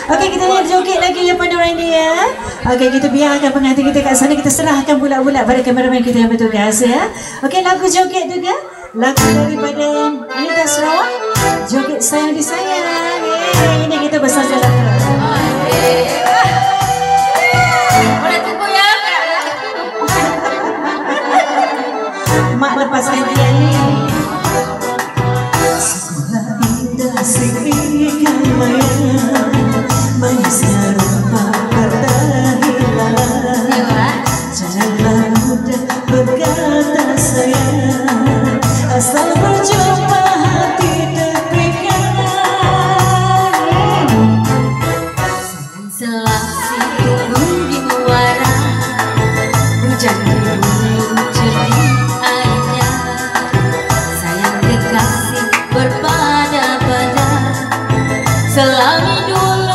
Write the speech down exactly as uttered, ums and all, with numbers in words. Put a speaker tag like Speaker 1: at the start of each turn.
Speaker 1: Okey, kita lihat joget lagi ya pada orang ini ya. Okey, kita biarkan pengantin kita kat sana, kita serahkan bulat-bulat pada kameraman kita yang bertugas ya. Okey, lagu joget juga. Lagu daripada Anita Sarawak. Joget sayang disayang. Eh, ini kita besar jalan terus.
Speaker 2: Boleh tunggu ya.
Speaker 1: Mak lepas hadiah ni. Sekolah indah signifikan maya, manisnya rupa kata hilang. Janganlah mudah berkata sayang, asal berjumpa hati terpikat.
Speaker 2: Selasi turun di muara, hujan rindu cernih airnya. Sayang kekasih berpada-pada, selami dulu